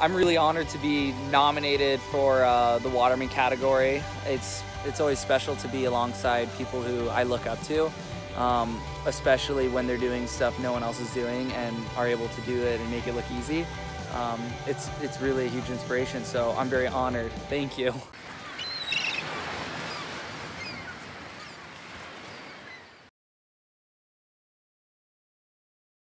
I'm really honored to be nominated for the Waterman category. It's always special to be alongside people who I look up to, especially when they're doing stuff no one else is doing and are able to do it and make it look easy. It's really a huge inspiration, so I'm very honored. Thank you.